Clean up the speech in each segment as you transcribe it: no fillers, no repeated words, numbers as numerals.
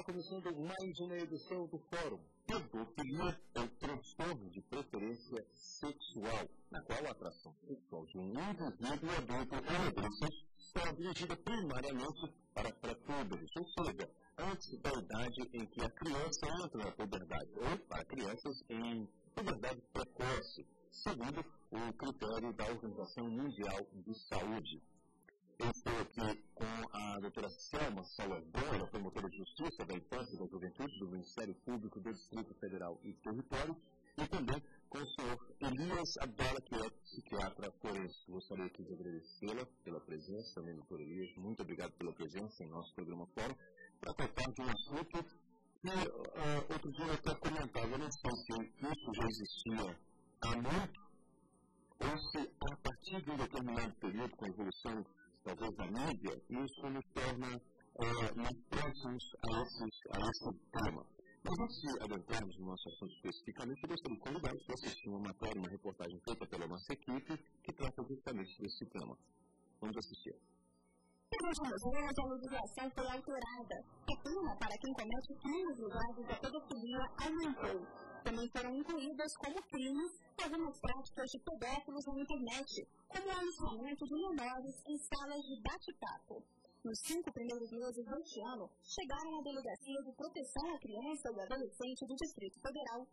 Está começando mais uma edição do Fórum Pedofilia ou Transtorno de Preferência Sexual, na qual a atração sexual de um indivíduo adulto ou adolescente será dirigida primariamente para pré-púberes, ou seja, antes da idade em que a criança entra na puberdade, ou para crianças em puberdade precoce, segundo o critério da Organização Mundial de Saúde. Eu estou aqui com a doutora Selma Salvador, promotora de Justiça da Infância e da Juventude do Ministério Público do Distrito Federal e Território, e também com o senhor Elias Abdala, que é psiquiatra forense. Gostaria aqui de agradecê-la pela presença, também, doutor Elias. Muito obrigado pela presença em nosso programa Fórum, para tratar de um assunto que outro dia eu até comentava. Eu não sei se isso já existia há muito, ou se a partir de um determinado período, com a evolução talvez da mídia, isso nos torna mais próximos a esse tema. Mas antes de adentrarmos no nosso assunto especificamente, eu gostaria de convidá-los para assistir uma matéria, uma reportagem feita pela nossa equipe, que trata justamente desse tema. Vamos assistir. Nos últimos anos, a legislação foi alterada. A pena para quem comete crimes ligados à pedofilia aumentou. Também foram incluídas como crimes algumas práticas de pedófilos na internet, como o aliciamento de menores em salas de bate-papo. Nos 5 primeiros meses deste ano, chegaram à Delegacia de Proteção à Criança e Adolescente do Distrito Federal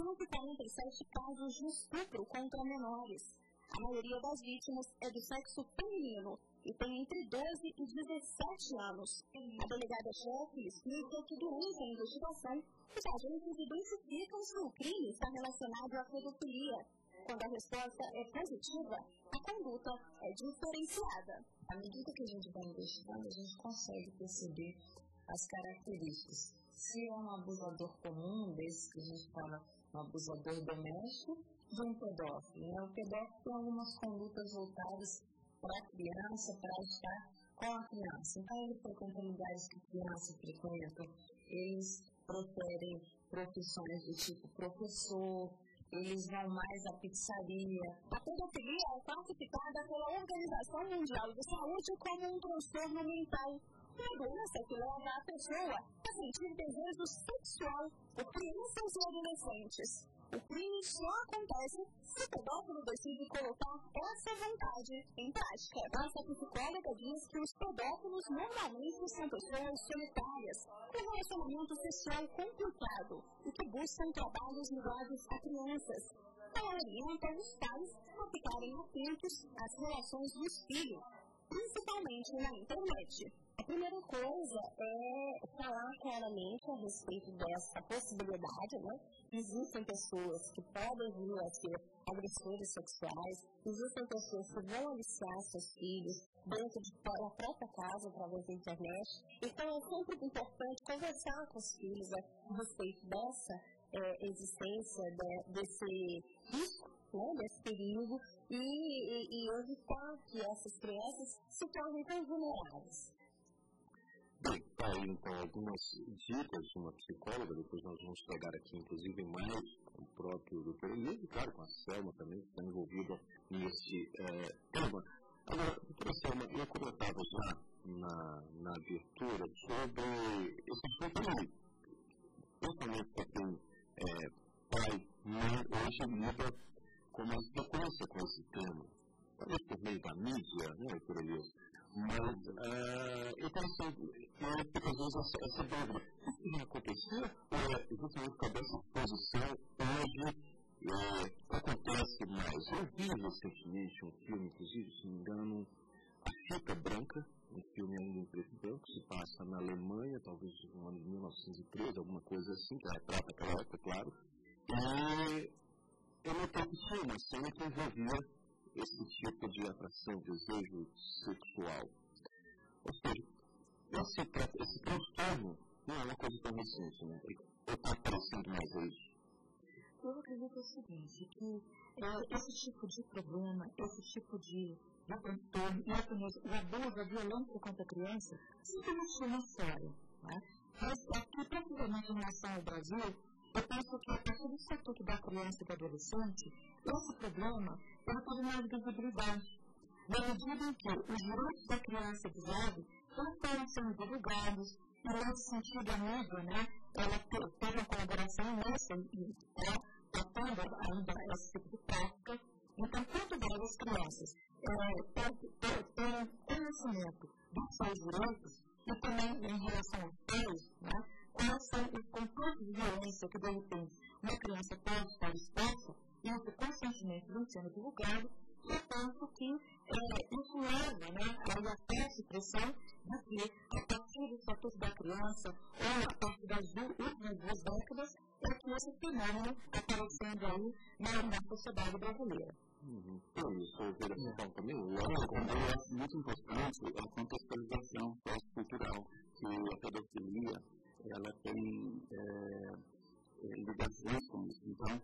147 casos de estupro contra menores. A maioria das vítimas é do sexo feminino e tem entre 12 e 17 anos. A delegada-chefe explica que durante a investigação, os agentes identificam se o crime está relacionado à pedofilia. Quando a resposta é positiva, a conduta é diferenciada. À medida que a gente vai investigando, a gente consegue perceber as características. Se é um abusador comum, desse que a gente fala, um abusador doméstico, de um pedófilo. O pedófilo tem algumas condutas voltadas para a criança, para estar com a criança. Então, ele frequenta lugares que a criança frequenta, eles preferem profissões do tipo professor, eles vão mais à pizzaria. A pedofilia é classificada pela Organização Mundial de Saúde como um transtorno mental, uma doença que leva a pessoa a sentir desejo sexual por crianças e adolescentes. O crime só acontece se o pedófilo decide colocar essa vontade em prática. Nossa psicóloga diz que os pedófilos normalmente são pessoas solitárias, com relacionamento social complicado e que buscam trabalhos ligados a crianças. Ela orienta os pais a ficarem atentos às relações dos filhos, principalmente na internet. A primeira coisa é falar claramente a respeito dessa possibilidade, né? Existem pessoas que podem vir a ser agressores sexuais, existem pessoas que vão aliciar seus filhos dentro da própria casa, através da internet. Então é sempre importante conversar com os filhos a respeito dessa existência, desse risco, né, desse perigo, e evitar que essas crianças se tornem tão vulneráveis. Bem, está aí então algumas dicas de uma psicóloga, depois nós vamos pegar aqui inclusive mais com o próprio doutor Elias, e claro com a Selma também, que está envolvida nesse tema. Agora, doutora Selma, eu comentava já na abertura sobre esse assunto, principalmente para quem pai, mãe, hoje lida com mais frequência com esse tema, talvez por meio da mídia, né, doutor Elias? Mas eu fico às vezes essa dúvida. Isso já aconteceu ou é justamente por causa dessa exposição hoje acontece mais? Eu vi recentemente um filme, inclusive, se não me engano, A Fita Branca, um filme ainda em preto e branco, se passa na Alemanha, talvez no ano de 1913, alguma coisa assim, que retrata aquela época, claro. E eu notei que tinha uma cena que envolvia esse tipo de atração, desejo sexual. Ou seja, esse transtorno não é uma coisa tão recente, né? Ou está aparecendo mais a isso? Eu acredito o seguinte, que esse tipo de problema, esse tipo de transtorno, o abuso, a violência contra a criança, sempre existiu na história. Né? Mas aqui, principalmente em relação ao Brasil, eu penso que a partir do Estatuto da Criança e do Adolescente, esse problema teve mais visibilidade. Na medida em que os direitos da criança e do jovem não foram sendo divulgados, E nesse sentido, a mídia, né, ela teve uma colaboração nessa e está tratando ainda esse tipo de prática. Então, quanto mais as crianças têm conhecimento dos seus direitos e também em relação aos pais, né, quais são os contatos de violência que, de repente, uma criança pode estar exposta, isso constantemente vem sendo divulgado, e tanto que isso leva, né, a essa expressão de que, a partir do estatuto da criança, ou a partir das últimas 2 décadas, é que esse fenômeno aparecendo aí na sociedade brasileira. Isso, verificação também. Eu acho muito importante a contextualização sociocultural, que a pedofilia ela tem ligações com isso. Então,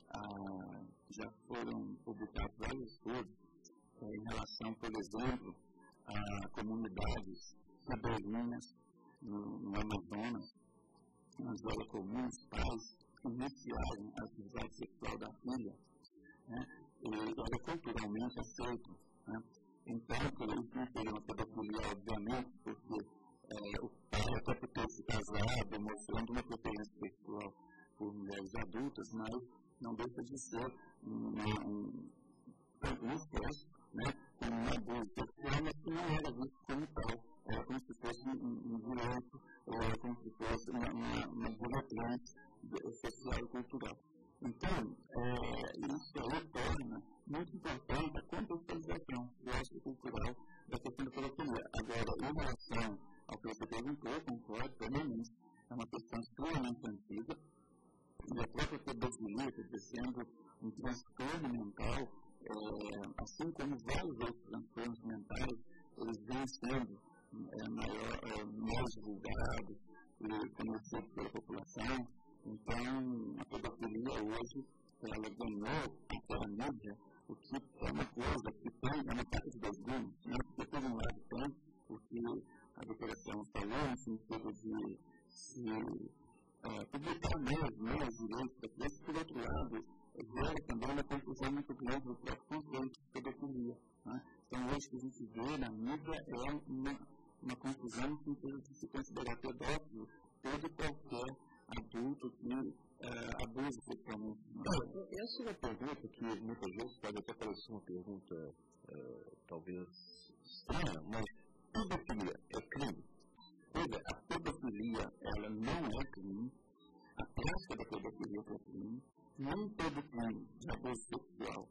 já foram publicados vários estudos em relação, por exemplo, a comunidades ribeirinhas no Amazonas, onde era comum os pais iniciarem a atividade sexual da filha, né? E era culturalmente aceito, né? Então, por isso não seria uma pedofilia, obviamente, porque o pai até por ter se casado, mostrando uma preferência sexual por mulheres adultas, mas não deixa de ser um excesso, né, como um abuso sexual, mas que não era visto como tal, era como se fosse um direito, ou era como se fosse uma diretriz social e cultural. Então, isso aí torna muito importante a contextualização sociocultural da questão da pedofilia. Agora, em relação ao que você perguntou, concordo plenamente, é uma questão extremamente antiga, e a própria pedofilia, sendo um transtorno mental, assim como vários outros transtornos mentais, eles vêm sendo mais divulgados e conhecidos pela população. Então, a pedofilia hoje, ela ganhou aquela mídia, o que é uma coisa que tem, é uma faca de 2 gumes, né? Porque por um lado tem o que a doutora falou, no sentido de se publicar mesmo os direitos da criança, por outro lado, gera também uma confusão muito grande do próprio conceito de pedofilia, né? Então, hoje que a gente vê na mídia é uma confusão no sentido de se considerar pedófilo todo qualquer adulto que abusa sexualmente. Essa é uma pergunta que muitas vezes pode até parecer uma pergunta talvez estranha, mas pedofilia é crime? Veja, a pedofilia ela não é crime, a prática da pedofilia é crime, nem todo crime de abuso sexual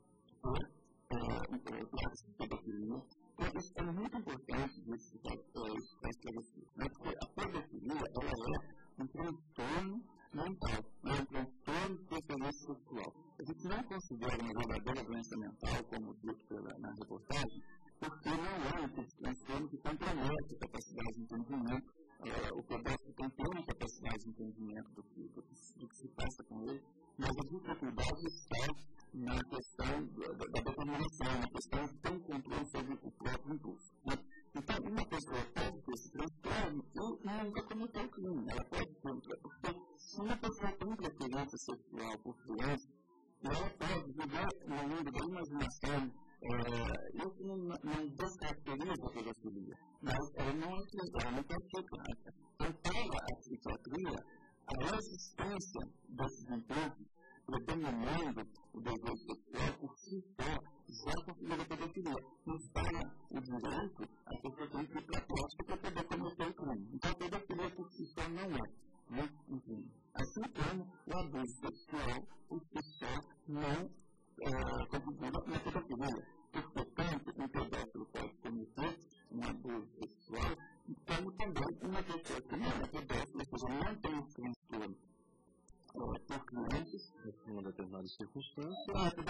é prática de pedofilia. Então, isso é muito importante disso ficar esclarecido, né? Porque a pedofilia ela é um transtorno mental, um transtorno de preferência sexual. A gente não considera uma verdadeira doença mental, como dito na reportagem, porque não é um tipo de transtorno que compromete a capacidade de entendimento. O pedófilo tem plena capacidade de entendimento do que se passa com ele, mas a dificuldade está na questão da determinação, na questão de ter um controle sobre o próprio impulso, né? Então, uma pessoa pode ter esse transtorno e nunca cometeu crime. Ela pode ter, porque se uma pessoa tem preferência sexual por criança, ela pode viver no mundo da imaginação. Isso não descaracteriza a pedofilia, mas ela não pratica. Então, para a psiquiatria, a existência desses impulsos predominando o desejo sexual por si só já configura a pedofilia. Mas para o direito, a pessoa tem que ir para a prática para poder cometer o crime. Então, a pedofilia por si só não é. Né? Enfim, assim como o abuso sexual por si só não configura uma pedofilia. Porque tanto um pedófilo pode cometer um abuso sexual, como também uma pessoa que não é pedófila, ou seja, não tem esse transtorno por crianças, em determinadas circunstâncias,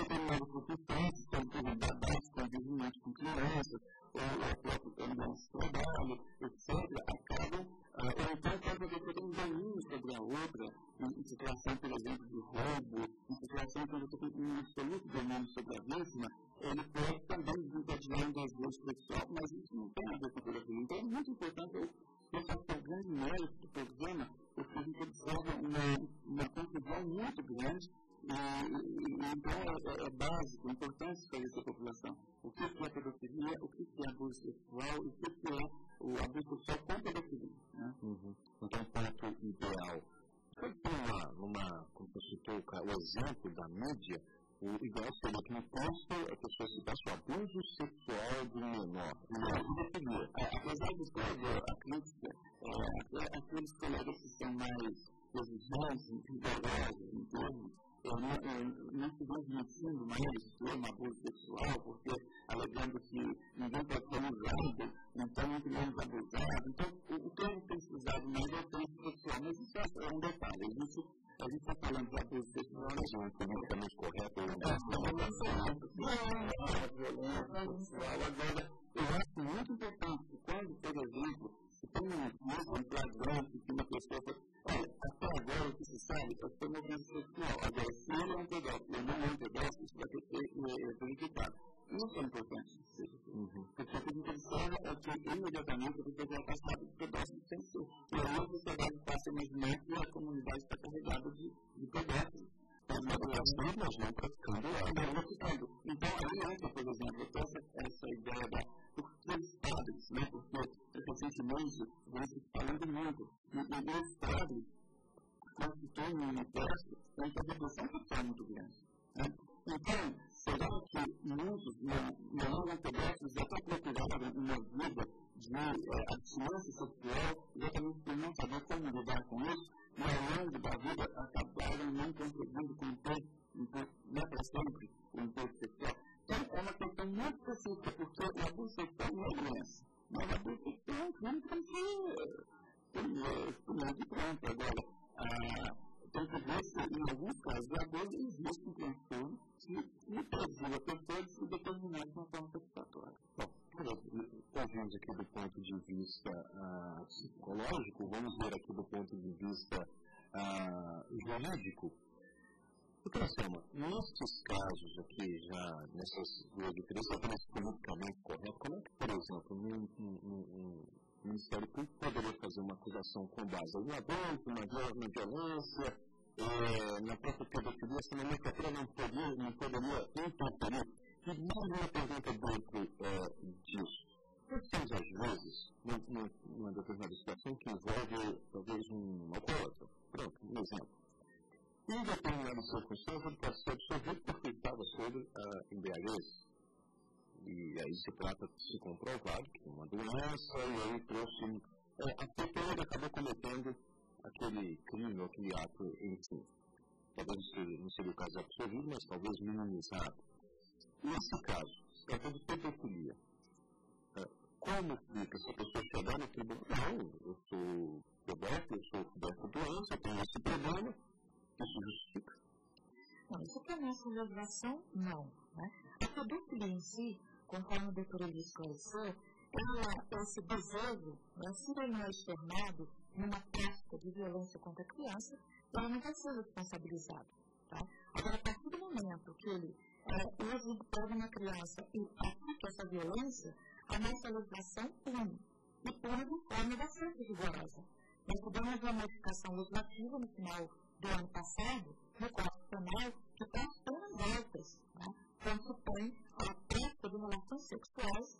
como convidadados, convivimento com crianças, ou a própria ambiente de trabalho, etc., acabam, ou então pode haver todo um domínio sobre a outra, em situação, por exemplo, de roubo, em situação que você tem um absoluto domínio sobre a vítima, ele pode também desencadear um desejo sexual, mas isso não tem a ver com a pedofilia. Então é muito importante, eu acho que é o grande mérito do programa, porque a gente observa uma confusão muito grande, e então é básico, é importante esclarecer a população. O que é pedofilia, o que é abuso sexual, o que é o abuso sexual com pedofilia. Né? Então, o ponto ideal. Como você citou o exemplo da mídia, o ideal seria que no posto a pessoa citasse o abuso sexual do menor. Apesar de tudo, a crítica, aqueles colegas que são mais exigentes, rigorosos em termos, não se vão admitindo mais o abuso sexual, porque alegando que ninguém pode ser usado, então muito menos abusado. Então, o termo que tem se usado mais é o termo sexual, mas isso é um detalhe. A gente está falando de abuso sexual, mas não é politicamente correto. Violência sexual. Agora, eu acho muito importante que quando, por exemplo, se tem um flagrante que uma pessoa olha, até agora o que se sabe é que é um abuso sexual. Agora, se ele é um pedófilo ou não é um pedófilo, isso vai ter que ser verificado. Isso é importante. Porque o que a gente observa é que imediatamente a pessoa vai passar de pedófilo sem ser. E aí a sociedade passa a imaginar que a comunidade está carregada de pedófilos. Mas não praticando. Então, aí entra, por exemplo, essa ideia dos padres, né? Porque recentemente vem se falando muito. E os padres constituem um universo em que a redução sexual é muito grande. Né? Então, será que muitos não pedófilos até procuraram uma vida de abstinência sexual, exatamente por não saber como lidar com isso, e ao longo da vida acabaram não conseguindo conter para sempre o impulso sexual? Então, é uma questão muito específica, porque o abuso sexual não é doença, mas o abuso sexual é um crime que tem que ser estudado de pronto. Agora, tem que ver se, em alguns casos, o abuso existe um transtorno que impediu a pessoa de se determinar de uma forma satisfatória. Bom, ouvimos aqui do ponto de vista psicológico, vamos ver aqui do ponto de vista jurídico. Doutora Selma, nesses casos aqui, já nessas duas diferenças, apenas politicamente correto, como é que, por exemplo, o Ministério Público poderia fazer uma acusação com base em abuso, na violência, na própria pedofilia, se a nomenclatura não poderia interferir? E mais uma pergunta dentro disso. Nós temos, às vezes, numa determinada situação que envolve, talvez, um alcoólatra. Pronto, um exemplo. Em determinadas circunstâncias, ele pode ser absolvido porque estava sob embriaguez. E aí se trata de se comprovar que uma doença, e aí trouxe. A pessoa acabou cometendo aquele crime ou aquele ato em si. Talvez não seria o caso de absolvido, mas talvez minimizado. Nesse caso, se trata de pedofilia. Como fica se a pessoa chegar no tribunal? Não, eu sou pedófilo, eu sou dessa doença, eu tenho esse problema. Isso justifica? Não, isso para a nossa legislação, não. Né? A pedofilia em si, conforme o doutor Eli esclareceu, esse desejo, se ele não é externado numa prática de violência contra a criança, ele não vai ser responsabilizado. Tá? Agora, a partir do momento que ele pega uma criança e aplica essa violência, a nossa legislação pune. E pune de forma bastante rigorosa. Nós tivemos uma modificação legislativa no final do ano passado, no Código Penal, que tem as penas altas, né? Quando supõe a prática de relações sexuais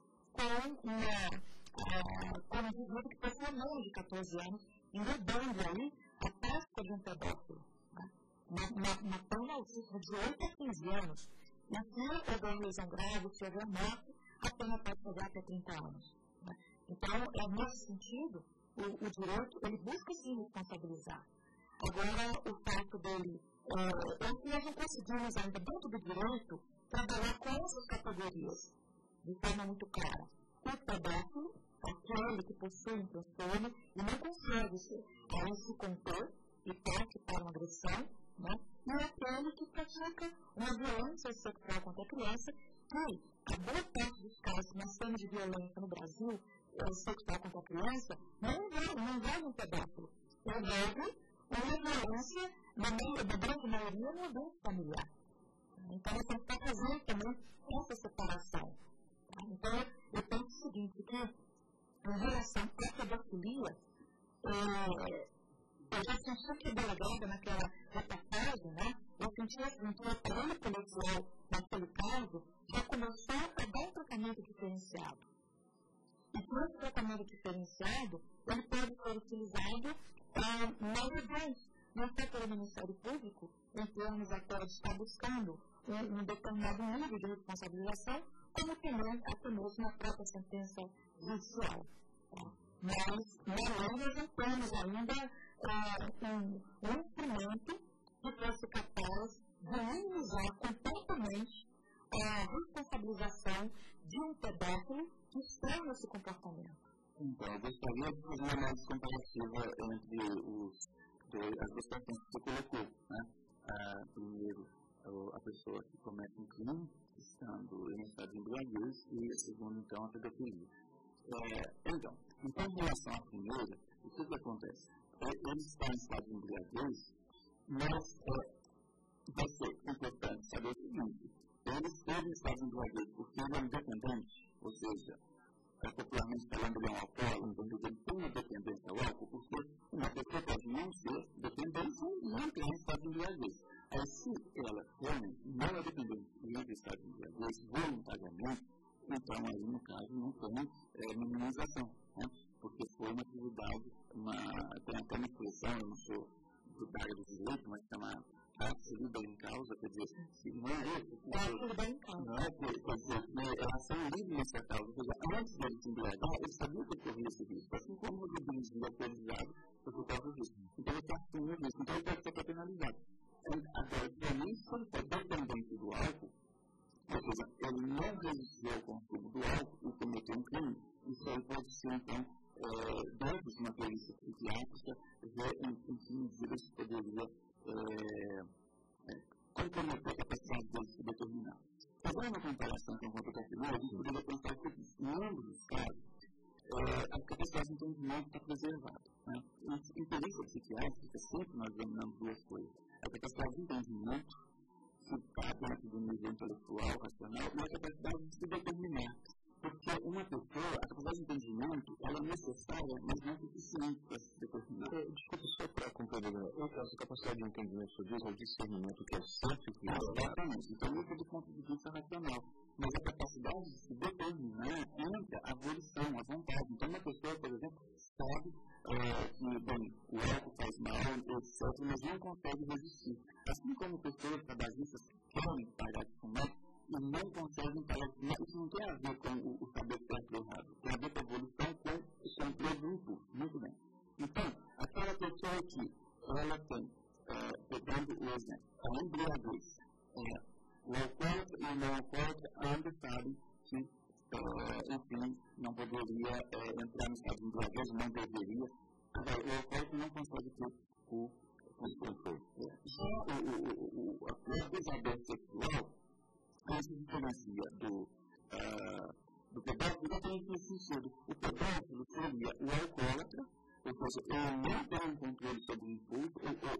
com um indivíduo que possui menos de 14 anos, englobando aí a prática de um pedófilo. Né? Uma pena altíssima de 8 a 15 anos. E se houver lesão grave, se houver morte, a pena pode chegar até 30 anos. Né? Então, nesse sentido, o direito, ele busca sim responsabilizar. Agora, o fato dele, nós não conseguimos ainda, dentro do direito, trabalhar com essas categorias, de forma muito clara. O pedófilo, aquele que possui um transtorno e não consegue se conter e parte para uma agressão, né? E aquele que pratica uma violência sexual contra a criança, que a boa parte dos casos que nós temos de violência no Brasil, sexual contra a criança, não envolve um pedófilo, envolve uma violência, na grande maioria, no ambiente familiar. Então, nós temos que estar fazendo também essa separação. Tá? Então, eu penso o seguinte, que em relação à pedofilia, eu já senti que a delegada naquela reportagem, né, eu senti assim, que o aparelho policial naquele caso já começou a dar um tratamento diferenciado. E que esse tratamento diferenciado, ele pode ser utilizado nas regiões, não só pelo Ministério Público, em termos até de estar buscando um determinado nível de responsabilização, como também até mesmo na própria sentença judicial. Mas, na lei, nós não temos ainda um instrumento que fosse capaz de minimizar completamente a responsabilização de um pedófilo que está nesse comportamento. Então, eu gostaria de fazer uma análise comparativa entre as duas questões que você colocou, né? Primeiro, a pessoa que comete um crime, estando em estado de embriaguez, e a segunda, então, a pedofilia. Então, em relação à primeira, o que acontece? Ele está em estado de embriaguez, mas vai ser importante saber o seguinte: ele esteve em estado de embriaguez porque ele é independente, ou seja, popularmente falando, ele é um alcoólatra, então ele tem uma dependência ao álcool, porque uma pessoa pode não ser dependente e não ter um estado de embriaguez. Aí, se ela realmente não é dependente e entra em estado de embriaguez voluntariamente, então aí, no caso, não tem minimização, né? Porque foi uma atividade, tem até uma expressão, eu não sou da área do direito, mas chama absoluta em causa, quer dizer, que não é isso, não é quer dizer, a ação livre nessa causa, ou seja, antes dele se embriagar, ele sabia que corria esse risco, assim como ele dirigia alcoolizado por causa disso. Então, ele está assumindo isso, então ele deve ser penalizado. Agora, para mim, se ele for dependente do álcool, ou seja, ele não resistiu ao consumo do álcool e cometeu um crime, isso aí pode ser, então, dentro de uma perícia psiquiátrica, ver em que medidas poderia comprometer a capacidade dele de se determinar. Fazendo uma comparação com a pedofilia, a gente poderia pensar que, em ambos os casos, a capacidade de entendimento está preservada. Né? Em perícia psiquiátrica, sempre nós examinamos duas coisas: a capacidade de entendimento, que está dentro do nível intelectual, racional, e a capacidade de se determinar. Porque uma pessoa, a capacidade de entendimento, ela é necessária, mas não é suficiente para se determinar. Desculpa, só para compreender, essa capacidade de entendimento, você diz, é o discernimento que é sempre que exatamente. Então, isso é do ponto de vista racional. Mas a capacidade de se determinar entra a volição, a vontade. Então, uma pessoa, por exemplo, sabe que, bem, o álcool faz mal, etc., mas não consegue resistir. Assim como pessoas tabagistas querem parar de fumar, e não conseguem parar de fumar, isso não tem a ver com o saber certo ou errado, tem a ver com a evolução, com o controle do impulso. Muito bem. Então, aquela pessoa que ela tem, pegando o exemplo, a embriaguez, o alcoólatra e o não alcoólatra ainda sabem que, enfim, não poderia entrar no estado de embriaguez, não deveria. Agora, o alcoólatra não consegue ter o controle. Já o abusador sexual, isso se diferencia do pedófilo, exatamente nesse sentido. O pedófilo seria o alcoólatra, ou seja, ele não tem um controle sobre o impulso,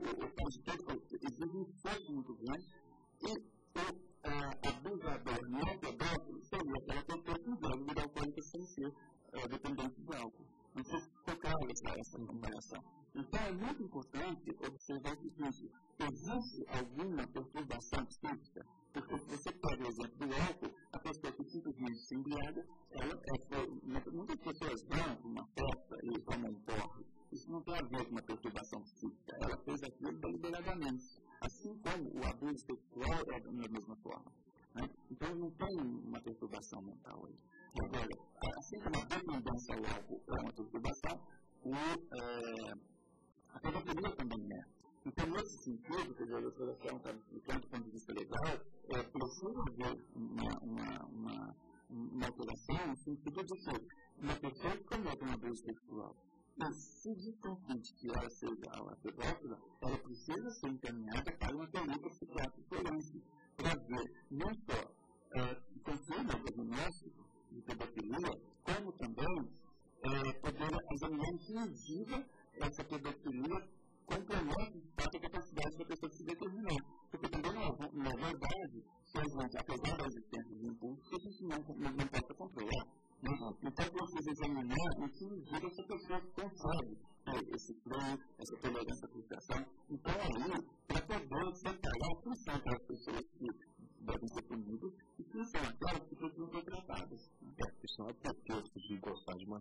exige um esforço muito grande, e o abusador não pedófilo seria aquela pessoa que deve virar alcoólica sem ser dependente do álcool. Não sei se ficou claro essa comparação. Então, é muito importante observar o seguinte: existe alguma perturbação psíquica? Porque se você pega o exemplo do álcool, a pessoa que simplesmente se embriaga, muitas pessoas vão para uma festa e tomam um porre. Isso não tem a ver com uma perturbação psíquica. Ela fez aquilo deliberadamente. Assim como o abuso sexual é da mesma forma. Né? Então, não tem uma perturbação mental aí. Agora, assim como a dependência ao álcool é uma perturbação, a pedofilia também é. Então, nesse sentido, quer dizer, a legislação está explicando do ponto de vista legal, precisa haver uma alteração no sentido de que uma pessoa que comete um abuso sexual, e se desconfie que ela seja a pedófila, ela precisa ser encaminhada para uma perícia psiquiátrica forense, para ver não só confirma o diagnóstico de pedofilia, como também poder examinar em que medida essa pedofilia compromete de fato a capacidade da pessoa de se determinar. Porque também não é verdade que a gente, apesar da existência de impulsos, que a gente não possa controlar. Então, precisa examinar em que medida essa pessoa consegue ter esse freio, essa tolerância à frustração. Então, aí, para poder separar quem são aquelas pessoas que devem ser punidas e quem são aquelas que precisam ser tratadas. Porque são pretextos de gostar de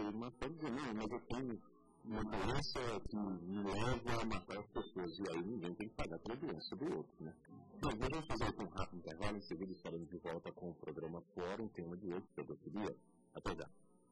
matando, dizer, não, mas eu tenho uma doença que me leva a matar as pessoas, e aí ninguém tem que pagar pela doença do outro, né? Bom, vamos fazer aqui um rápido intervalo, em seguida estaremos de volta com o programa Fórum, tema de hoje, pedofilia. Até já.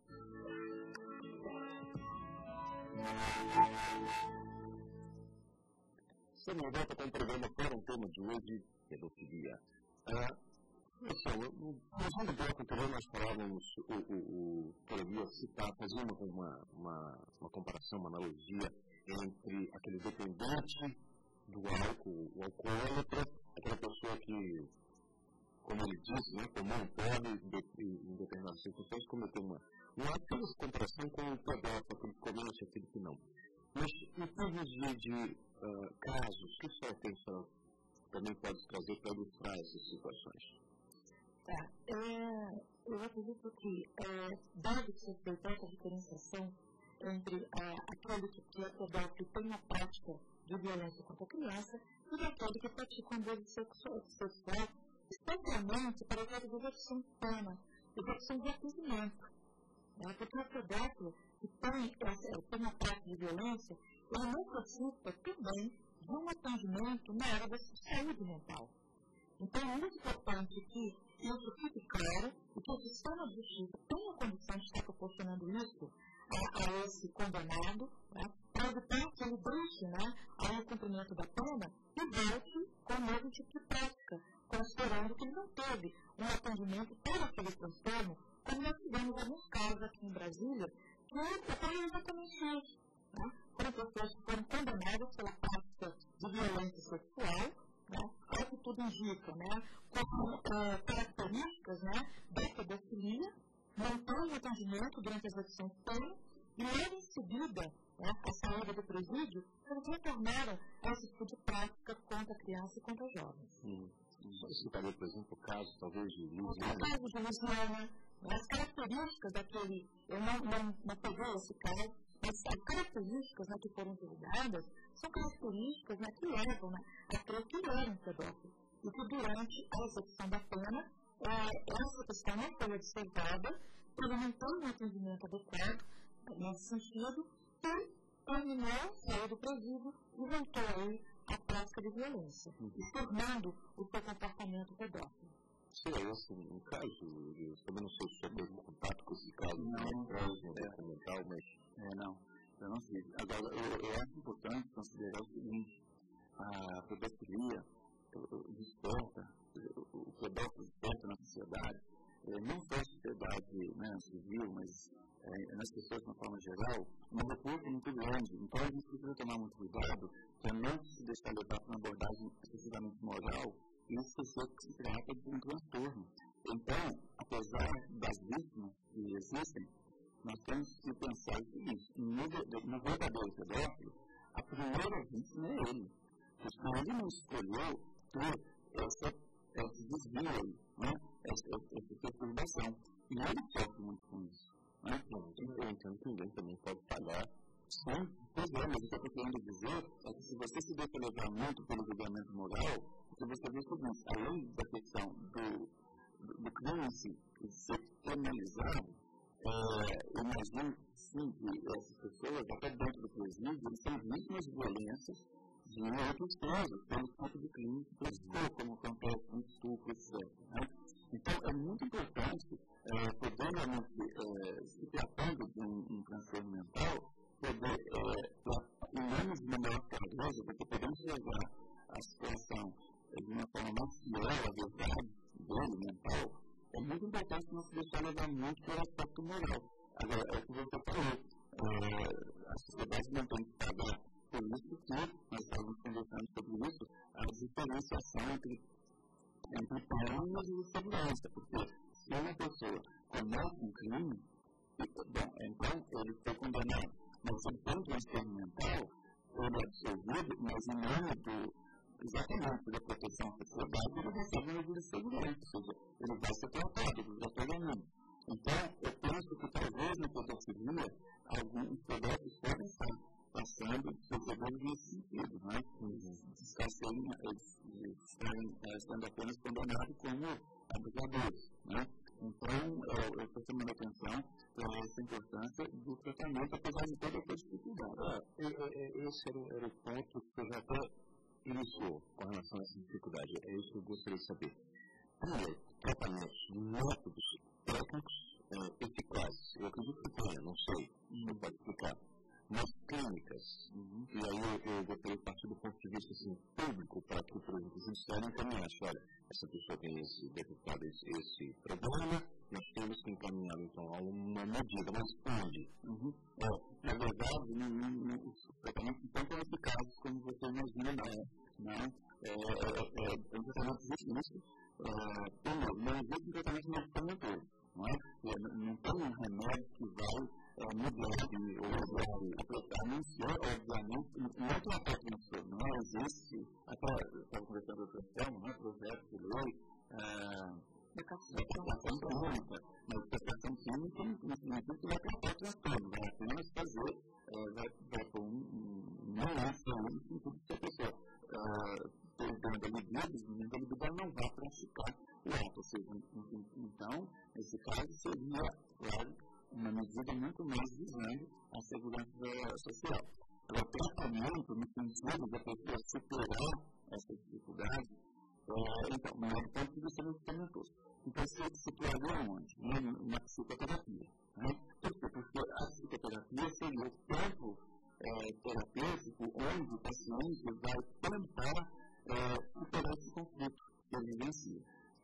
Estamos de volta com o programa Fórum, tema de hoje, pedofilia. Pessoal, no segundo bloco anterior nós falávamos, o Toledo fazia uma comparação, uma analogia entre aquele dependente do álcool, o alcoólatra, aquela pessoa que, como ele disse, né, tomou um pode em determinadas circunstâncias cometeu uma apenas comparação com o pedófilo, aquele que comete, aquele que não. Mas em termos de casos, que só a atenção também pode trazer para ilustrar essas situações? Eu acredito que deve ser feita essa diferenciação entre aquele que é pedófilo e tem a prática de violência contra a criança e aquele que pratica um abuso sexual, especialmente para as execução de pena, execução de arrependimento. Porque o pedófilo que tem a prática de violência, ele necessita também de um atendimento na área da saúde mental. Então, é muito importante que isso fique claro e que o sistema de justiça tenha condição de estar proporcionando isso a esse condenado, para evitar que ele deixe ao cumprimento da pena e volte com o mesmo tipo de prática, considerando que ele não teve um atendimento para aquele transtorno, como nós tivemos alguns casos aqui em Brasília, que ocorreu exatamente isso. Foram pessoas que foram condenadas pela prática de violência sexual, ao que tudo indica, com características da pedofilia, não tem atendimento durante a execução de pena, e logo em seguida, a saída do presídio, eles retornaram a esse tipo de prática contra a criança e contra jovens. Citaria, por exemplo, o caso, talvez, de Luciana. O caso de Luciana, as características daquele, eu não peguei esse caso, mas as características que foram divulgadas são características que levam a crer que ele era um pedófilo. E que durante a execução da pena, essa questão não foi observada, ele não tem um atendimento adequado nesse sentido, e terminou, saiu do presídio e voltou aí à prática de violência, e tornando o seu comportamento pedófilo. Seria esse um caso? Eu também não sei se você teve contato com esse caso, não documental, mas... Não, eu não sei. Agora, eu acho importante considerar o seguinte: a pedofilia desperta, o pedófilo desperta na sociedade, não só a sociedade civil, mas nas pessoas de uma forma geral, um recurso muito grande. Então a gente precisa tomar muito cuidado para não se deixar levar para uma abordagem excessivamente moral e esquecer que se trata de um transtorno. Então, apesar das vítimas que existem, nós temos que pensar o seguinte: no verdadeiro pedófilo, a primeira vítima é ele. Porque ele não escolheu ter esse desvio aí, essa perturbação. E ele sofre muito com isso. Eu entendo que ninguém também pode pagar. Sim, pois é, mas o que eu estou querendo dizer é que se você se deixa levar muito pelo julgamento moral, você vê o seguinte: além da questão do crime em si ser penalizado, imagino sim que essas pessoas, até dentro do presídio, eles são vítimas de violências de outros casos, pelo tipo de crime que prestou, como acontece com estupro, etc. Então, é muito importante, poder realmente, se tratando de um transtorno mental, poder, em menos de uma maior clareza, porque podemos levar a situação de uma forma mais fiel à verdade dele, mental, é muito importante não se deixar levar muito pelo aspecto moral. Agora, é o que você falou, a sociedade não tem que pagar por isso, porque nós estávamos conversando sobre isso, a diferenciação entre penas e segurança, porque se uma pessoa comete um crime, então ele foi condenado, mas se ele tem um transtorno mental, ele é absolvido, mas em nome exatamente da proteção à sociedade, ele recebe uma medida de segurança, ou seja, ele vai ser tratado obrigatoriamente. Então, eu penso que talvez na pedofilia, alguns pedófilos podem estar passando por nesse sentido, de estarem sendo apenas condenados como abusadores, Então, eu estou chamando a atenção para essa importância do tratamento, apesar de toda a dificuldade. Esse era o ponto que eu já até iniciou com relação a essa dificuldade. É isso que eu gostaria de saber. Primeiro, tratamentos, métodos técnicos eficazes. Eu acredito que tenha, não sei, não pode explicar. Mas clínicas, e aí eu gostaria de partir do ponto de vista assim, público, para que, por exemplo, os judiciários encaminhassem, olha, essa pessoa tem detectado esse problema, nós temos que encaminhar, então, a uma medida, mas onde? Na verdade, os tratamentos não são tão eficazes como você imagina, não. Um tratamento difícil, não existe um tratamento medicamentoso, não é? Não tem um remédio que vai mudar ou anunciar, obviamente, não tem até transtorno, não existe, até estava conversando com o professor, projeto de lei, da captação clínica, mas a captação clínica não vai tratar transtorno, vai apenas fazer, vai pôr nuance no sentido de que a pessoa, dentro da medida, não vai praticar o ato, ou seja, então, nesse caso, seria, claro, uma medida muito mais visando a segurança social. O tratamento, no sentido da pessoa superar essa dificuldade, então, não é do ponto de vista medicamentoso. Então, se situaria onde? Na psicoterapia. Por quê? Porque a psicoterapia seria o campo terapêutico onde o paciente vai tentar superar esse conflito que ele vivencia.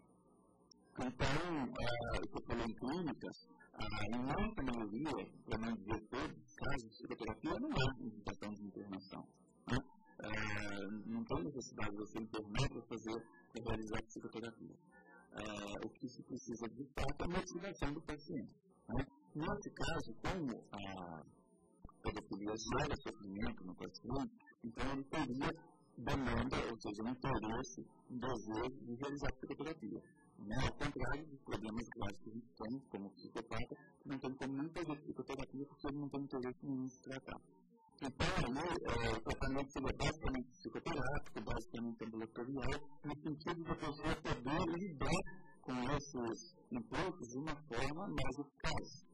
Então, eu falei em clínicas, a imensa maioria, para não dizer todos os casos de psicoterapia, não é indicação de internação. Não tem necessidade de você internar para realizar psicoterapia. O que se precisa de fato é a motivação do paciente. Nesse caso, como a pedofilia gera sofrimento no paciente, então ele teria demanda, ou seja, um interesse, um desejo de realizar psicoterapia. Ao contrário dos problemas graves que a gente tem, como psicopata, que não tem como nem fazer psicoterapia porque ele não tem interesse nenhum em se tratar. Então, o tratamento seria basicamente psicoterápico, basicamente ambulatorial, no sentido de a pessoa poder lidar com esses impulsos de uma forma mais eficaz,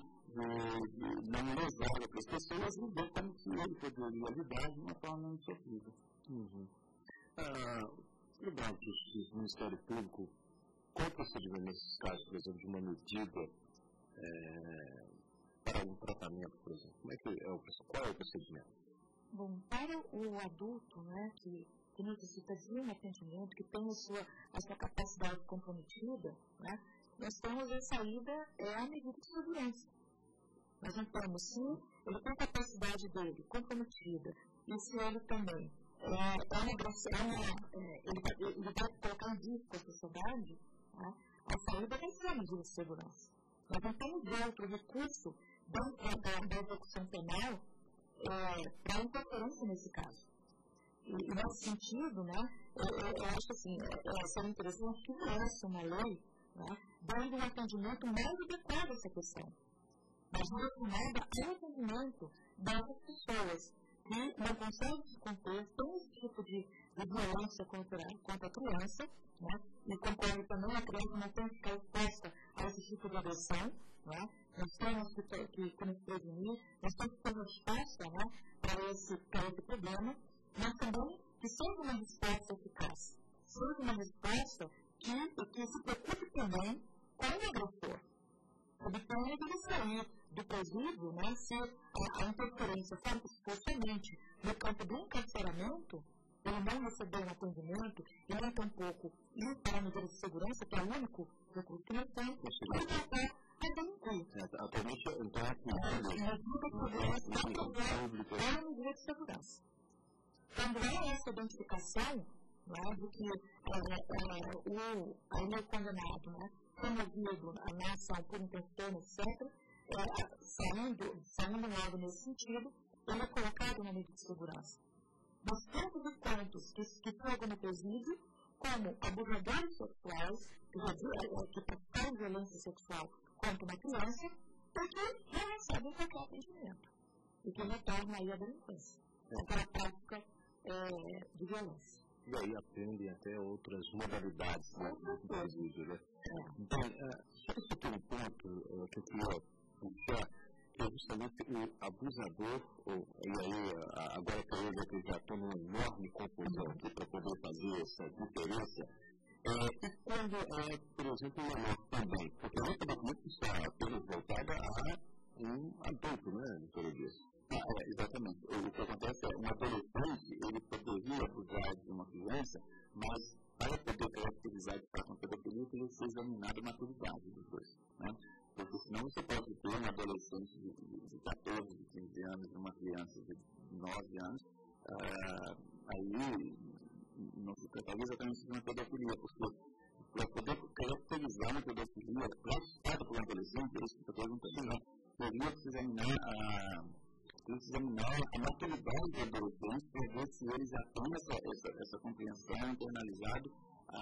de não lesar outras pessoas e ver como que ele poderia lidar de uma forma não sofrida. Tribunal de Justiça, Ministério Público, qual o procedimento nesses casos, por exemplo, de uma medida para um tratamento, por exemplo? Qual é o procedimento? Bom, para o adulto, que necessita de um atendimento, que tem a sua capacidade comprometida, nós temos a saída, a medida de segurança. Nós não temos, se ele tem a capacidade dele comprometida, e se ele também ele vai colocar em risco a sociedade, a saída vai ser a medida de segurança. Nós não temos outro recurso dentro da execução penal para interferência nesse caso. E nesse sentido, eu acho assim, seria interessante que houvesse uma lei dando um atendimento mais adequado a essa questão. Mas relacionada ao atendimento dessas pessoas que não conseguem se conter, tem esse tipo de violência contra a criança, e concordo também, a criança não tem que ficar exposta a esse tipo de agressão, nós temos que nos prevenir, nós temos que ter uma resposta para esse problema, mas também que seja uma resposta eficaz, seja uma resposta que se preocupe também com o agressor. Então, ele deve sair do presídio, se a interferência for somente no campo do encarceramento, ele não recebeu um atendimento e nem tampouco ir para a medida de segurança, que é o único recurso que nós temos, ele vai estar a delinquir. Atualmente, então, é a medida de segurança. Quando há essa identificação, de que o condenado, promovido na ação por intenção, etc., saindo logo nesse sentido, ele é colocado na medida de segurança. Dos tantos e quantos que ficam no presídio, como abusadores sexuais, que praticaram violência sexual contra uma criança, porque não recebem qualquer atendimento. E que retorna aí a delinquência, aquela prática de violência. e aí aprendem até outras modalidades, né? Inclusive, né? Então, só que tem um ponto que eu queria puxar, que é justamente o abusador, e aí agora que eu já estou numa enorme confusão aqui para poder fazer essa diferença, e quando é, por exemplo, um menor também, porque o documento está apenas voltado a um adulto, né, doutor Dias? Exatamente. O que acontece é, um adolescente, ele poderia abusar de uma criança, mas para poder caracterizar de fato uma pedofilia, tem que ser examinada a maturidade dos dois, né? Porque senão você pode ter um adolescente de 14, de 15 anos e uma criança de 9 anos, aí não se trataria exatamente de uma pedofilia, porque para poder caracterizar uma pedofilia praticada por um adolescente, é isso que eu estou perguntando, né? Teria que se examinar a maturidade do adolescente para ver se ele já tem essa compreensão internalizado,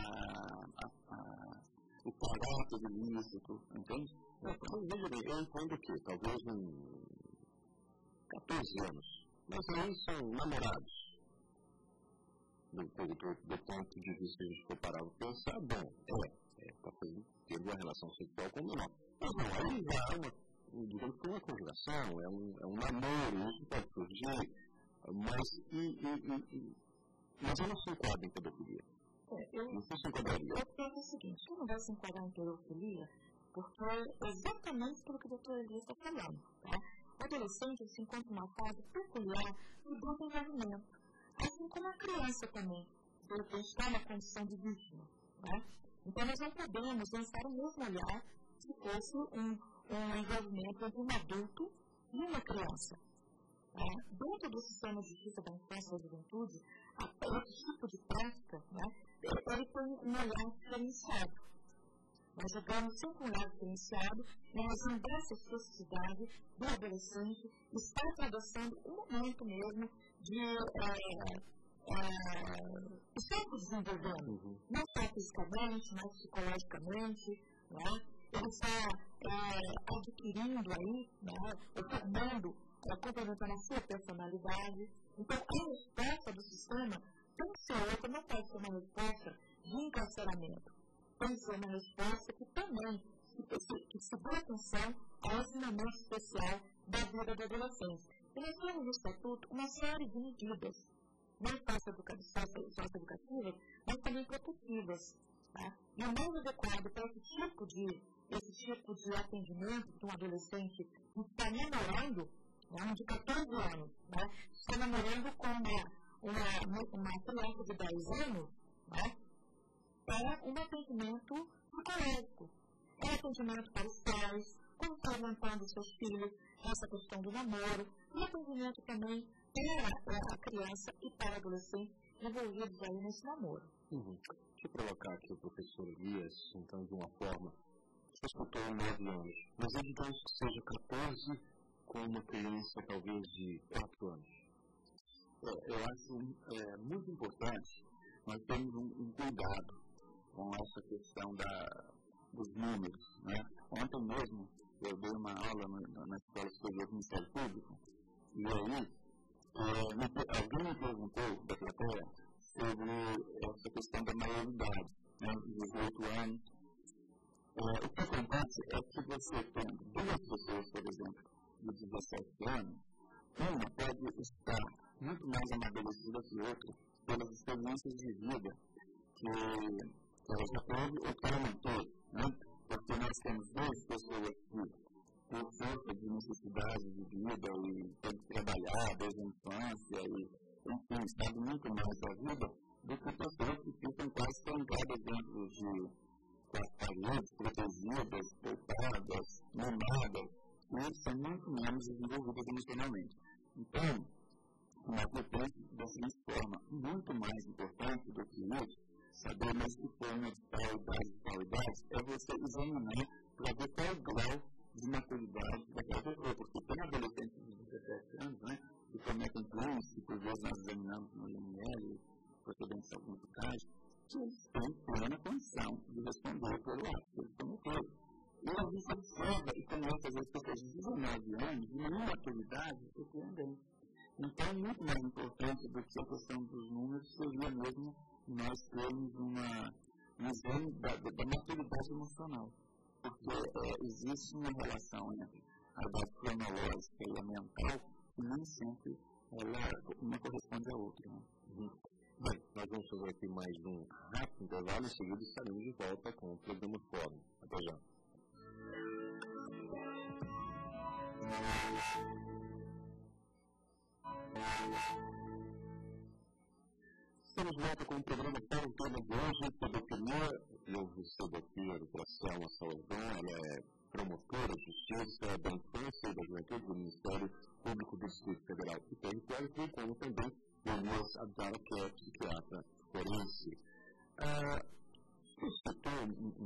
o caráter ilícito, entende? Veja bem, eu entendo que talvez 14 anos, mas aí são namorados. Do ponto de vista, se a gente for parar para pensar, bom, está tendo uma relação sexual com o menor. Mas não, aí já é digamos que uma conjugação, é um namoro, isso pode surgir, mas eu não se enquadro em pedofilia. Eu penso o seguinte, eu não vou se enquadrar em pedofilia, porque é exatamente pelo que o doutor Elias está falando. Tá? O adolescente se encontra numa fase peculiar do desenvolvimento, assim como a criança também, porque está na condição de vítima. Tá? Então nós não podemos lançar o mesmo olhar se fosse um envolvimento entre um adulto e uma criança. Dentro do sistema de justiça da infância e da juventude, esse tipo de prática, ele tem um olhar diferenciado. Nós jogamos sempre um olhar diferenciado em razão dessa especificidade do adolescente estar atravessando um momento mesmo de estar se desenvolvendo, não só fisicamente, mas psicologicamente, ele está adquirindo aí, formando, complementando a sua personalidade. Então, a resposta do sistema tem que ser outra, não pode ser uma resposta de encarceramento. Tem que ser uma resposta que também se dê atenção a esse momento especial da vida do adolescente. E nós temos no Estatuto uma série de medidas, não só educativas, mas também protetivas. Tá? E o mais adequado para esse tipo de atendimento de um adolescente que está namorando, de 14 anos, está namorando com uma criança de 10 anos, é um atendimento psicológico. É atendimento para os pais, como está orientando os seus filhos nessa questão do namoro, e atendimento também para a criança e para o adolescente envolvidos aí nesse namoro. Deixa eu colocar aqui o professor Elias, então, de uma forma, você escutou 9 anos, mas ele digamos que seja 14 com uma criança talvez de 4 anos. Eu acho muito importante nós termos um cuidado com essa questão dos números. Ontem mesmo eu dei uma aula na Escola Superior do Ministério Público e aí alguém me perguntou da plateia sobre essa questão da maioridade, 18 anos. O que acontece é que você tem duas pessoas, por exemplo, de 17 anos, uma pode estar muito mais amadurecida que outra pelas experiências de vida que ela já teve ou que ela não teve, porque nós temos duas pessoas que, por força de necessidade de vida e tem que trabalhar desde a infância e, enfim, sabe muito mais da vida do que pessoas que ficam quase trancadas dentro de paredes protegidas, poupadas, mimadas, e são muito menos desenvolvidas emocionalmente. Então, uma potência da seguinte forma, muito mais importante do que isso, saber mais que forma de tal idade, é você examinar para ver qual é o grau de maturidade daquela pessoa, porque tem adolescentes de 17 anos, que cometem crimes, que por vezes nós examinamos no IML, procedentes automáticos, que eles têm plena condição de responder pelo ato que eles cometeram. E a gente observa e começa às vezes pessoas de 19 anos, de nenhuma maturidade, surpreendente. Então, muito mais importante do que a questão dos números seria mesmo nós termos uma visão da maturidade emocional. Porque existe uma relação entre a idade cronológica e a mental que nem sempre uma corresponde à outra. Né? Bem, nós vamos fazer aqui mais um rápido intervalo e em seguida estaremos de volta com o programa Fórum. Até já. Estamos de volta com o programa Fórum, tema de hoje, pedofilia. Eu recebo aqui a doutora Selma Salazar, ela é promotora de justiça da infância e da juventude do Ministério Público do Distrito Federal e Território, e como também Elias Abdala, que é psiquiatra forense. Você citou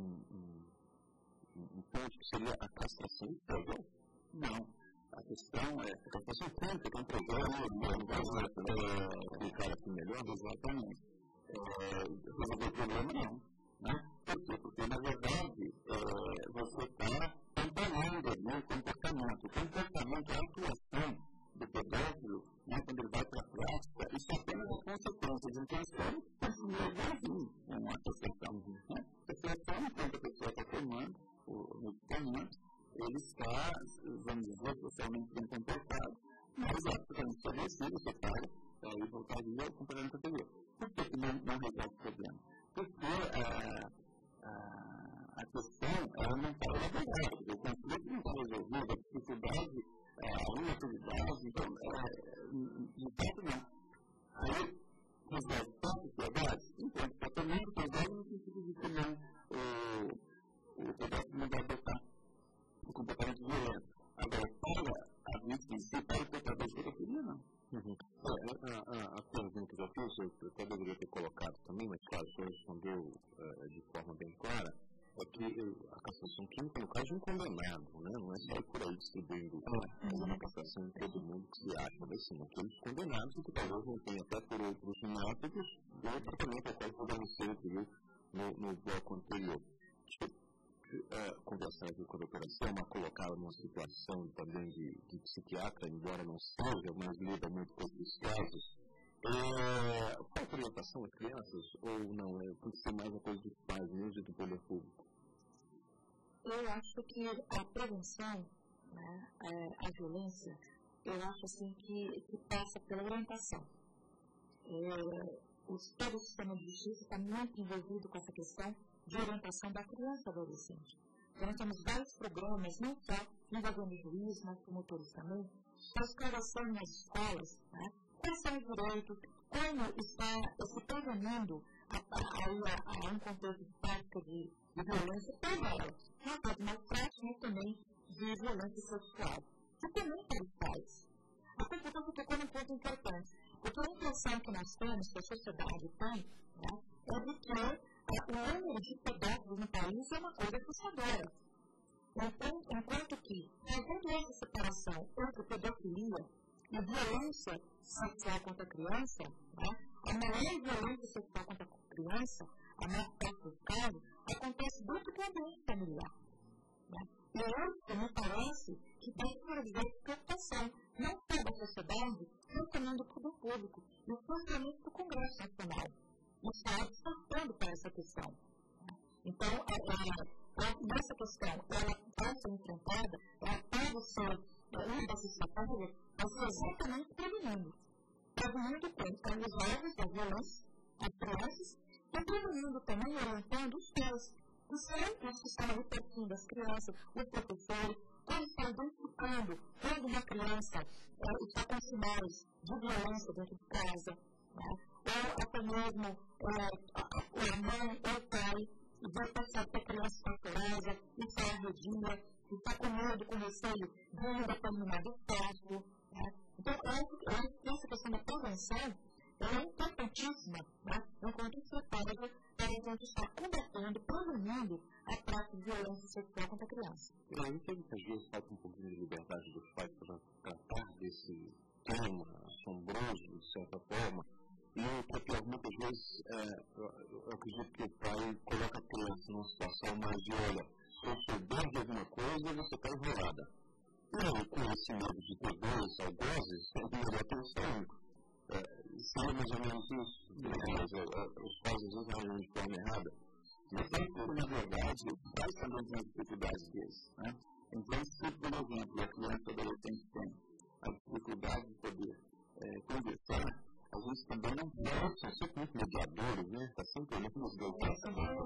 um ponto que seria a castração integral? Não. A questão é a castração química, que é um problema, explicar aqui melhor, exatamente. Resolver o problema não. Né? Por quê? Porque, na verdade, você está amparando ali o comportamento. O comportamento é a atuação do pedófilo, né, quando ele vai para a prática, isso é apenas a consequência de um transtorno que continua igualzinho uma castração. Né? Castração, enquanto a pessoa está tomando o medicamento, ele está, vamos dizer, socialmente bem comportado, mas absolutamente estabelecido, você para e voltaria ao comportamento anterior. Por que não resolve o problema? Porque a questão não está elaborada, o conflito não está resolvido, a dificuldade, a imaturidade, então, de fato não. Aí, resolve só a sociedade, enquanto tratamento resolve no sentido de que não o pedófilo não vai adotar o comportamento violento. Agora, para a vítima em si, para o portador de pedofilia, não. A pergunta que eu fiz, eu até deveria ter colocado também, mas claro, o senhor respondeu de forma bem clara, é que a castração química, no caso, é um condenado, né? Não é só por aí distribuindo uma castração em todo mundo que se acha, mas sim, aqueles condenados que talvez não tenham até por outros métodos do tratamento ao qual podemos ser utilizados no bloco anterior. Conversando aqui com a doutora Selma, colocá-la numa situação também de psiquiatra, embora não seja, mas lida muito com esses casos. Qual a orientação às crianças? Ou não? Tem que ser mais uma coisa dos pais mesmo e do poder público? Eu acho que a prevenção, né, a violência, eu acho assim que passa pela orientação. Todo o sistema de justiça está muito envolvido com essa questão de orientação da criança e adolescente. Então, nós temos vários programas, não só envolvendo juízes, mas promotores também, para esclarecer nas escolas, né, quais são os direitos, como está se prevenindo a um contexto de prática de violência toda ela, não só de maltrato, mas também de violência sexual. E também para os pais. A competência tocou num ponto importante, porque a impressão que nós temos, que a sociedade tem, né, é de que o número de pedófilos no país é uma coisa assustadora. Então, enquanto que, fazendo essa separação entre pedofilia e violência sexual contra a criança, né, a maior violência sexual contra a criança, a maior parte dos casos, acontece dentro do ambiente familiar. Né? E isso me parece que tem que haver preocupação, não só da sociedade, mas também do poder público, e especialmente do Congresso Nacional. Está despertando para essa questão. Então, essa questão, ela vai ser enfrentada, ela pode ser, uma das estratégias, vai ser exatamente prevenindo. Prevenindo os jovens da violência, as crianças, e prevenindo também, orientando os pais. Os centros que estão repercutindo as crianças, os professores, quando estão identificando quando uma criança está com sinais de violência dentro de casa, né? Ou até mesmo a mãe ou o pai vai passar para a criança facorosa, está arredia, está com medo, com receio de um determinado espaço. Né? Então, essa questão da prevenção é importantíssima, né? Enquanto estratégia para a gente estar combatendo, prevenindo a prática de violência sexual contra a criança. Eu entendo que muitas vezes falta um pouquinho de liberdade dos pais para tratar desse tema assombroso, de certa forma. E o que é pior, muitas vezes, eu acredito que o pai coloca a criança numa situação mais de, olha, se eu souber de alguma coisa, você está enrolada. E com esse medo de ter dois algozes, é melhor ter só um. Seria mais ou menos isso. Os pais às vezes agem de forma errada. Mas isso, na verdade, faz também as dificuldades deles. Né? Então, se, por exemplo, a criança ou adolescente tem a dificuldade de poder conversar, a gente também não pode ser muito mediadores, né? Está sempre olhando nos dois lados.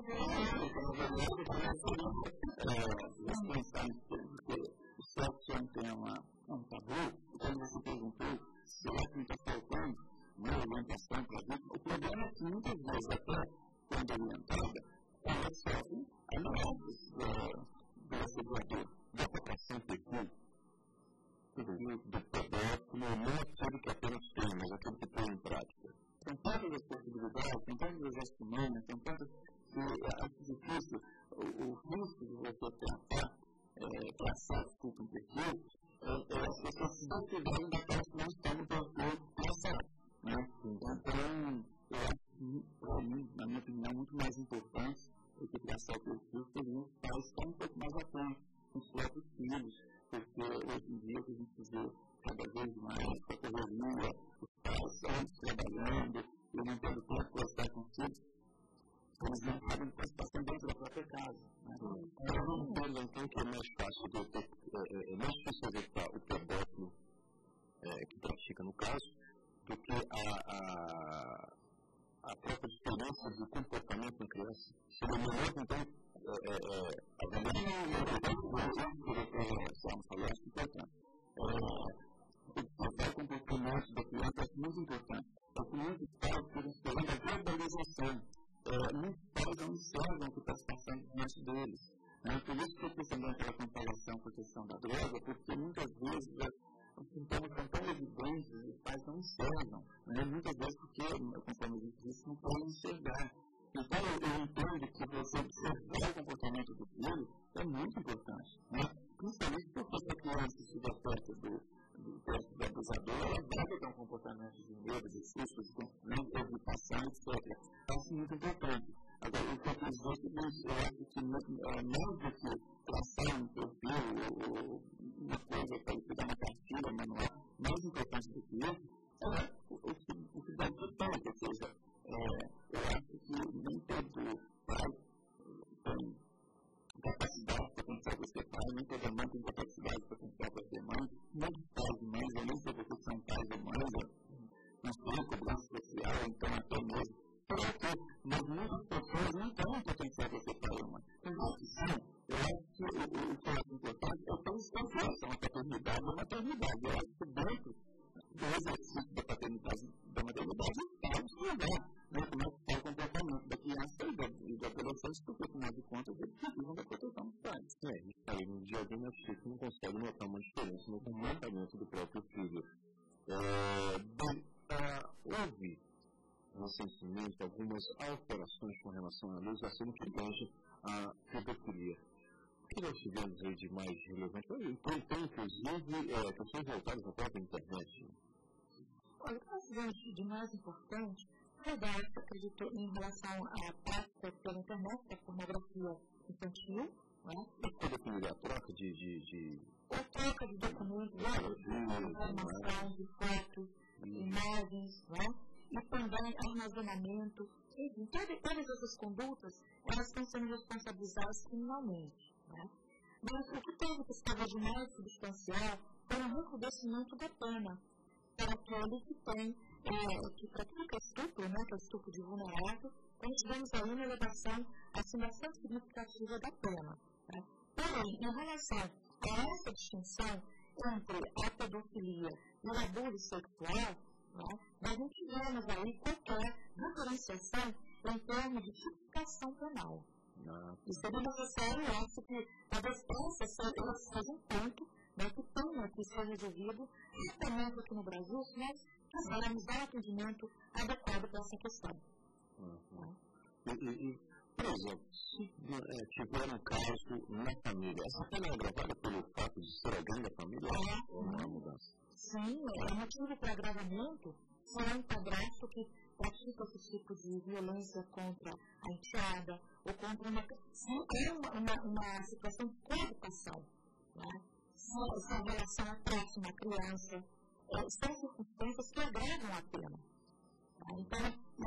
Porque o sexo é um tema, um tabu, e quando você perguntou se é que não está faltando uma orientação para a vítima, o problema é que muitas vezes, até quando orientada, ela sofre ameaças do assediador. Dá para passar um perfil do pedófilo, não aquele que apenas tem, mas aquele que põe em prática. Tem tantas as possibilidades, tem tantas as experiências, tem tantas que é difícil, o risco de você traçar um perfil, as pessoas se desfizeram da parte que não estão no perfil traçado. Né? Então, eu acho, para mim, na minha opinião, muito mais importante do que traçar o perfil, seria os pais estar um pouco mais atentos com os próprios filhos, porque hoje em dia a gente vê cada vez mais com a correria, os pais antes trabalhando, e não tendo tempo para estar com os filhos, eles não sabem a situação dentro da própria casa. Eu não entendo então que é mais fácil evitar o pedófilo que pratica no caso, do que a própria diferença de comportamento na criança. Seria melhor, então, o comportamento da criança é muito importante. Porque muitos pais ficam esperando a verbalização. Muitos pais não observam o que está se passando diante deles. Por isso que eu fiz também aquela comparação com a questão da droga, porque muitas vezes os sintomas são tão evidentes e os pais não enxergam. Muitas vezes porque, conforme a gente disse, não podem enxergar. Então, eu entendo que você observar o comportamento do filho é muito importante. Principalmente porque se a criança estiver perto do abusador, ela vai ter um comportamento de medo, de susto, de evitação, etc. Isso é muito importante. Agora, o que eu quis dizer é o seguinte, eu acho que mais do que traçar um perfil ou uma coisa para ele dar uma cartilha manual, mais importante do que isso, é o que dá importante, ou seja, eu acho que nem todo pai tem capacidade potencial para ser pai, nem toda mãe tem capacidade potencial para ser mãe, muitos pais e mães, eu nem sei porque são pais ou mães, não tem cobrança social, então até mesmo. Mas muitas pessoas não têm potencial para ser pai ou mãe. Então, sim, eu acho que o que é importante é ter em relação à paternidade e à maternidade. Eu acho que dentro do exercício da paternidade e da maternidade está observar como é que está o comportamento da criança e do adolescente, porque, afinal de contas, eles precisam da proteção dos pais. De alguém que não consegue notar uma diferença no comportamento do próprio filho. Houve recentemente algumas alterações com relação à legislação que tange a pedofilia. O que nós tivemos aí de mais relevante? Tem, inclusive, questões voltadas à própria internet. Olha, o que nós tivemos de mais importante foi a acreditou em relação à prática pela internet, da pornografia infantil, A pedofilia, a troca a troca de documentos, informação, de fotos, imagens, e também armazenamento, enfim, todas essas condutas, elas estão sendo responsabilizadas criminalmente. Mas o que teve que estava de mais substancial foi o recrudescimento da pena para aquele que tem, que pratica estupro, que é o estupro de vulnerável, então tivemos aí uma elevação assim, bastante significativa da pena. Porém, em relação a essa distinção entre a pedofilia e o abuso sexual, nós não tivemos aí qualquer diferenciação em termos de tipificação penal. E seria necessário, eu acho que talvez esse seja um ponto que tenha que ser resolvido, principalmente aqui no Brasil, se nós quisermos dar atendimento adequado para essa questão. Por exemplo, se tiver um caso na família, essa pena é agravada pelo fato de ser alguém da família ou não é mudança? Sim, o motivo para agravamento será um padrasto que pratica esse tipo de violência contra a enteada ou contra uma situação de coeducação. se a relação é próxima à criança. São circunstâncias que agravam a pena. Então,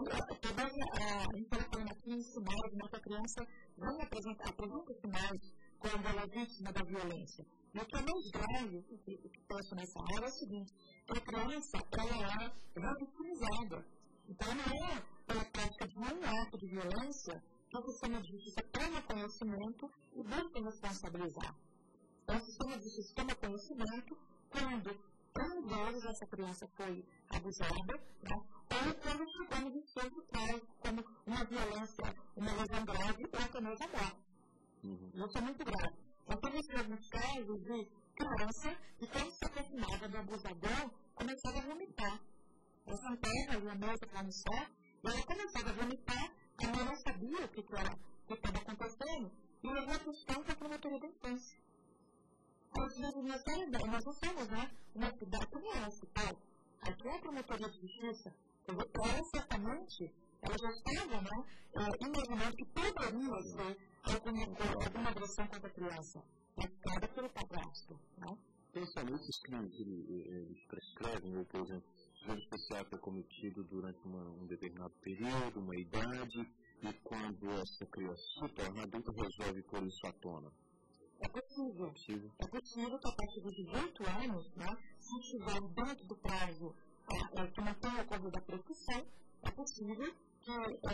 a gente está falando aqui em sinais, que a criança vai apresenta sinais quando ela é vítima da violência. E o que é mais grave, o que penso nessa área, é o seguinte: a criança ela é revitimizada. Então, não é pela prática de nenhum ato de violência que o sistema de justiça toma conhecimento e busca responsabilizar. Então, o sistema de justiça toma conhecimento quando vezes essa criança foi abusada, né? Ou quando chegou no desfecho trágico, como uma violência, uma lesão grave ou até mesmo a morte. Isso é muito grave. Então, temos alguns casos de criança que, quando se aproximava do abusador, começava a vomitar. Ela sentava ali a mesa para almoçar e ela começava a vomitar, a mãe não sabia o que estava acontecendo e levou a questão para a promotoria da infância. Nós não somos, né, uma cidade que não é um hospital. Aqui é a promotoria de justiça. Ela certamente, ela já estava, né, imaginando que poderia ser alguma agressão contra a criança, praticada pelo padrasto, né? Pensamento esses crimes, eles prescrevem, ou, por exemplo, o juízo especial é cometido durante um determinado período, uma idade, e quando essa criança se torna adulta, resolve pôr isso à tona. É possível que a partir de 18 anos, né, se estiver dentro do prazo que não tenha ocorrido a prescrição, é possível que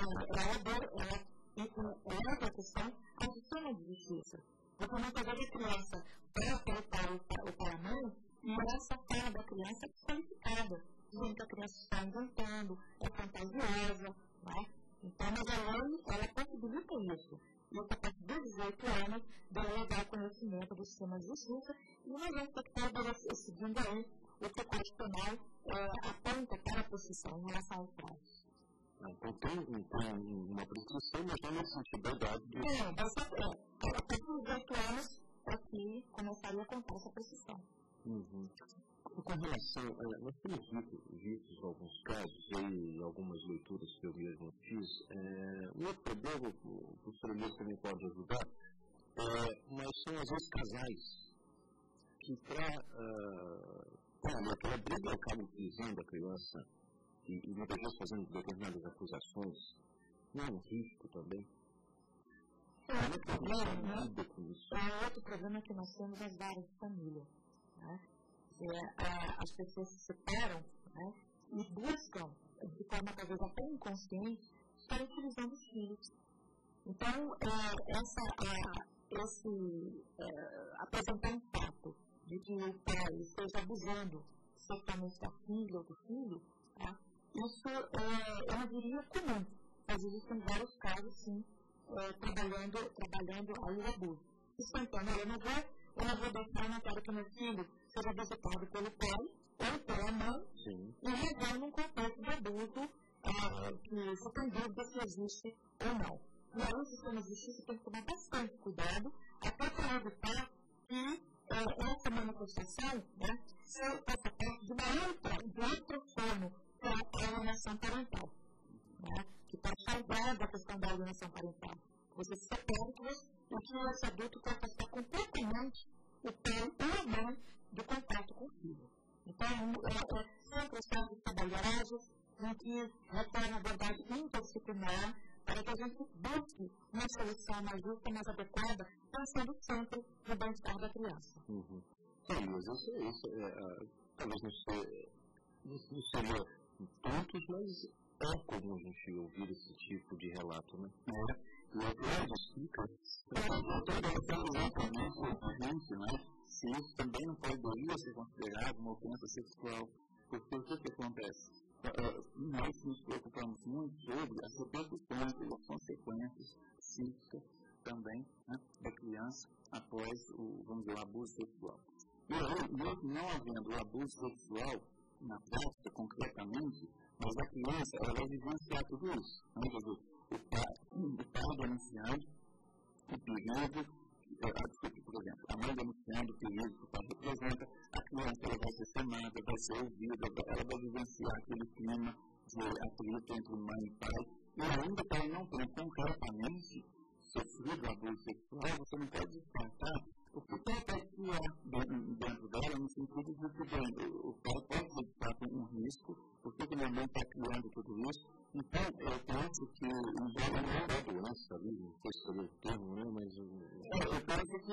ela leve a questão ao sistema de justiça. Porque muitas vezes a criança vai pelo pai ou pela mãe e essa fala da criança é desqualificada, dizendo que a criança está inventando, é fantasiosa, né? Então, mas a lei, ela possibilita isso. E a partir de 18 anos, deve levar conhecimento do sistema de justiça e nós vamos ter que estar seguindo aí o que o Código Penal aponta para a prescrição em relação aos prazos. Então tem uma prescrição, mas não nesse sentido da idade. A partir de 18 anos é que começaria a contar essa prescrição. Com relação, nós temos visto alguns casos, e algumas leituras que eu mesmo fiz, um outro problema, o professor Elias também pode ajudar, mas são às vezes casais que para aquela briga acabam utilizando a criança e muitas vezes fazendo determinadas acusações. Não é um risco também? Outro problema que nós temos nas várias famílias, né? As pessoas se separam, né, e buscam, de forma talvez até inconsciente, estar utilizando os filhos. Então, apresentar um fato de que o pai esteja abusando sexualmente da filha ou do filho, tá? Isso eu não diria comum, mas existem vários casos, sim, trabalhando aí o abuso. Espontâneo, eu não vou deixar na cara que meu filho seja visitado pelo pai ou pela mãe, e levando num contexto de abuso que se tem dúvida se existe ou não. E aí o sistema de justiça tem que tomar bastante cuidado, até para evitar que essa manifestação, né, faça parte de outro forma, que é a alienação parental, né, que pode salvar da questão da alienação parental. Você se separa e que esse adulto quer afastar completamente o pai ou a mãe do contato com o filho. Então, sempre os casos trabalhosos em que requerem a abordagem interdisciplinar para que a gente busque uma solução mais justa, mais adequada, pensando sempre no bem-estar da criança. Mas isso talvez não seria tantos, mas é comum a gente ouvir esse tipo de relato, né? E a grande explica toda exatamente, né? Se isso também não poderia ser considerado uma ofensa sexual. Porque o que acontece? Nós nos preocupamos muito sobre as repercussões e as consequências psíquicas também, né, da criança após o abuso sexual. E aí, mesmo não havendo o abuso sexual na prática, concretamente, mas a criança ela vai vivenciar tudo isso. Né? Quer dizer, o pai denunciando o perigo, por exemplo, a mãe denunciando o perigo que o pai representa, a criança ela vai ser chamada, vai ser ouvida, ela vai vivenciar aquele clima de atrito entre mãe e pai, e ainda que ela não tenha concretamente sofrido abuso sexual, você não pode descartar o que pode criar que bem, o pai pode ser de fato um risco, porque a mamãe está criando tudo isso. Então, eu penso que em geral não é do nosso ali, não sei se seria o termo, né? Mas eu penso que,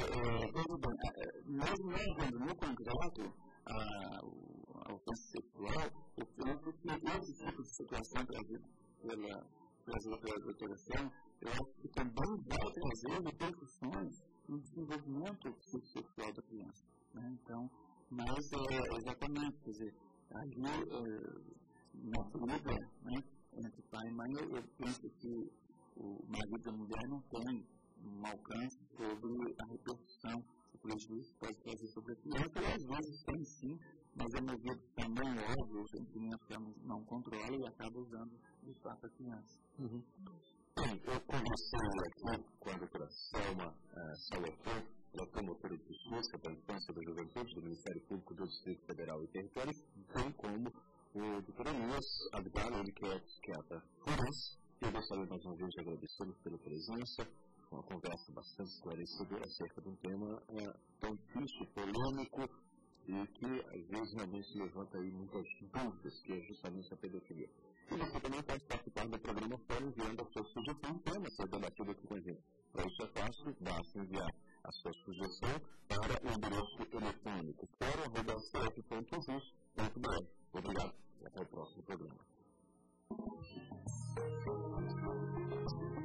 mesmo não vendo no concreto a ofensa sexual, eu penso que esse tipo de situação trazida pela doutoração, eu acho que também vai trazer repercussões no desenvolvimento sexual da criança. Né? Então, mas exatamente, quer dizer, ali na briga, né, entre pai e mãe, eu penso que o marido e a mulher não tem um alcance sobre a repercussão, o prejuízo que pode trazer sobre a criança, e às vezes tem sim, mas é movido também óbvio, a criança não controla e acaba usando de fato a criança. Uhum. Bem, eu conversei aqui com a doutora Selma Salvatore, ela é promotora de justiça da infância e da juventude do Ministério Público do Distrito Federal e Território, bem como o doutor Elias Abdala, ele que é psiquiatra forense. Eu gostaria mais uma vez de agradecê-lo pela presença, uma conversa bastante esclarecedora acerca de um tema tão difícil, polêmico, e que às vezes realmente levanta aí muitas dúvidas, que é justamente a pedofilia. E você também pode participar do programa Fórum enviando a sua sugestão, tema a ser debatido aqui com a gente. Para isso é fácil, basta enviar a sua sugestão para o endereço eletrônico fórum@cf.jus.br. Obrigado e até o próximo programa.